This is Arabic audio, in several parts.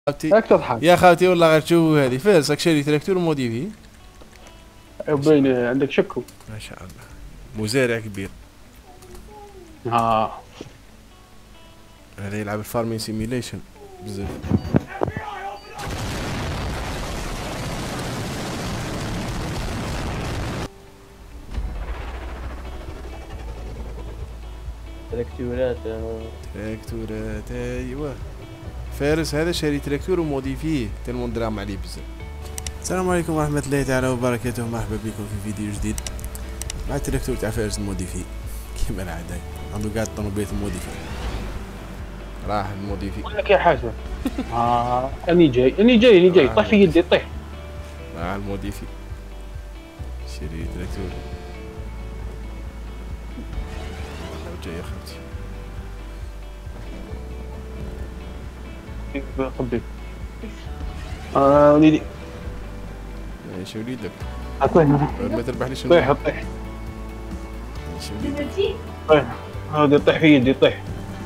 خالتي تضحك يا خالتي والله غير تشوفوا هذه فارسك شاري تراكتور وموديفي. بين عندك شكو. ما شاء الله مزارع كبير. ها هذا يلعب الفارمين سيميليشن بزاف. تراكتورات تراكتورات ايوا. فارس هذا شاري تراكتور وموديفيه تلمون دراهم عليه بزاف. السلام عليكم ورحمة الله تعالى وبركاته، مرحبا بكم في فيديو جديد مع التراكتور تاع فارس الموديفي. كيما العادة عنده قاعد طنوبيت الموديفي، راح الموديفي. اقول لك يا حسن اني جاي طيح في يدي طيح. راح الموديفي شاري تراكتور. جاي يا خالتي قبل وليدي ايش وليدك؟ طيح ما تربحليش طيح ايش وليدك؟ طيح هذا طيح في يدي طيح.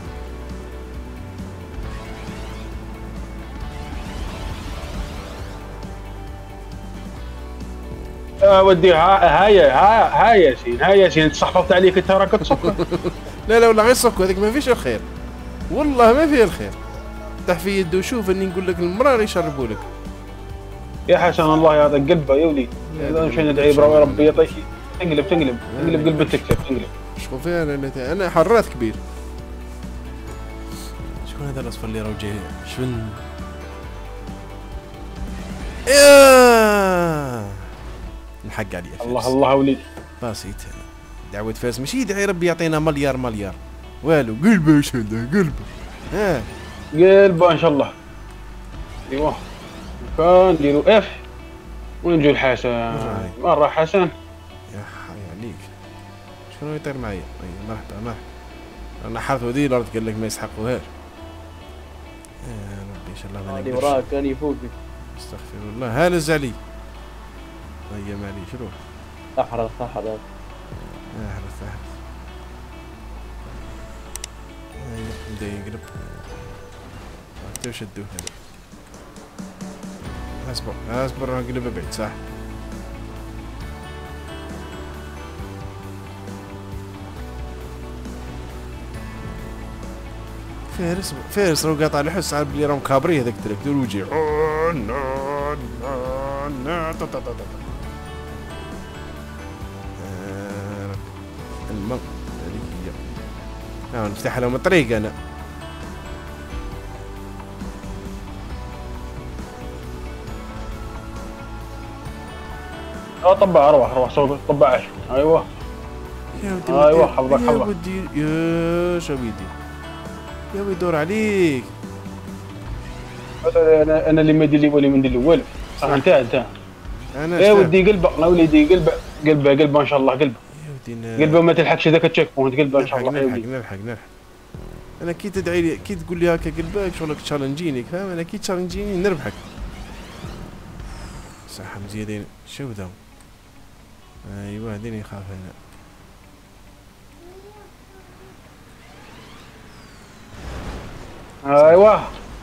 ودي هاي ياسين ياسين تصحفت عليك انت راك تصك. لا والله غير صكو هذيك ما فيش الخير، والله ما فيها الخير. طح في يده وشوف اني نقول لك المرار يشربوا لك. يا حسن الله يعطيك قلبه يا وليد. مشان ندعي يا ربي يعطيك تنقلب قلبك تكتب تنقلب. شكون فيها انا حراث كبير. شكون هذا الاصفر اللي راه جاي شفن؟ نحق عليه فارس. الله وليد بسيط. دعوة فارس ماشي يدعي ربي يعطينا مليار والو. قلبه ايش هذا قلبه؟ قلبه ان شاء الله. ايوه كان نديرو اف ونجو الحسن. مرة حسن يا حي عليك. شكون يطير معايا؟ مرحبا انا حاطه ذي الارض قال لك ما يسحقوهاش. يا ربي ان شاء الله ما اللي نقدرش. وراك كان يفوقك. استغفر الله. هانز علي هيا معليش روح. احرص احرص هيا بدا ينقلب. حتى شدوه هذا. اصبر نقلبه بعيد صح. فارس راه قاطع الحس على بلي راهم كابري هذاك التراكتور ويجي الماء هذيك هي. نفتح لهم الطريق انا. طبع اروح صوتك طبع. ايوه ايوه حفظك يا ودي يا شويدي يا ودي دور عليك. انا اللي ما يدير لي ولا من والو. انت انا يا ودي قلبه يا وليدي قلبه ان شاء الله قلبه. يا ودي قلبه ما تلحقش ذاك التشيك بوينت قلبه ان شاء الله. نلحق انا كي تدعي لي كي تقول لي هكا قلبك شغلك تشالنجيني فاهم. انا كي تشالنجيني نربحك صح. مزيادين شو ذا؟ ايوا هذين يخاف هنا. ايوه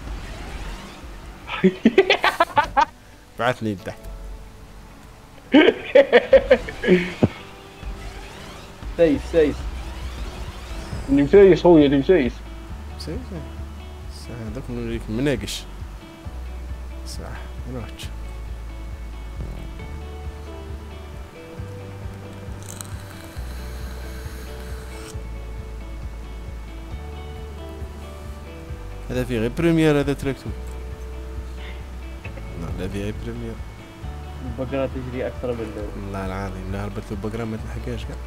بعثني لتحت. سيس اللي مسيس هو اللي مسيس. هذاك نوريك مناقش صح. روح هذا في غير بريمير هذا تراكتور. لا في غير بريمير. البقرة تجري أكثر من والله العظيم لا هربت له البقرة ما تلحقهاش كاع.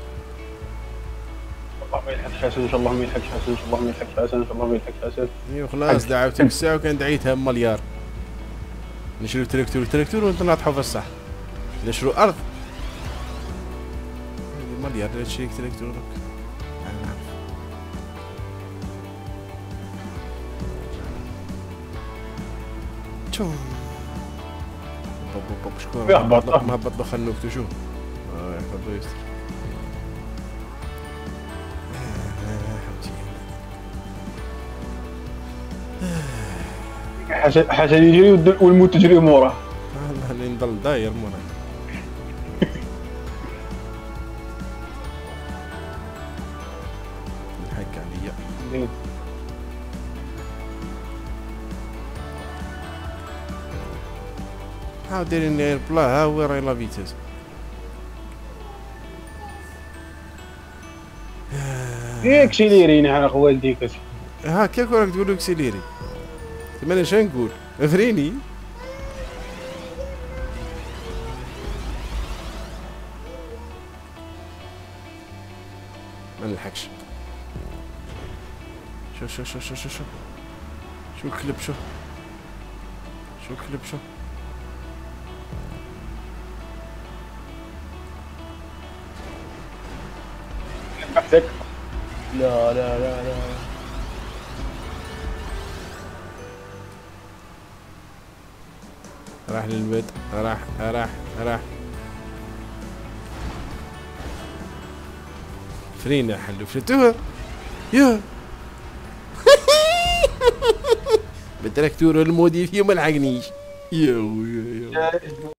الله ما يلحقش حسن ان شاء الله ما يلحقش حسن ان شاء الله ما يلحقش حسن ان شاء الله ما يلحقش حسن. ايوا خلاص دعوتك الساعة وكان دعيتها مليار. نشرو تراكتور ونطلعوا في الصح. نشرو أرض مليار تشريك تراكتور. شو شكون مهبط له خنوكته شو يحفظ ويستر. حسن يجري والموت تجري موراه. اللي نضل داير مرة. نحك عليا. هاو دايرين اير بلا ها هو راهي لا فيتاس. اكسيليري نهار خوالديك. ها كيف راك تقول اكسيليري؟ انا شنو نقول؟ افريني. ما نلحقش. شو الكلب شو الكلب شو بحثك. لا لا لا لا. راح للبيت. راح فرين يا حلو فلتوها يا بالتراكتور الموديفي وما لحقنيش. يا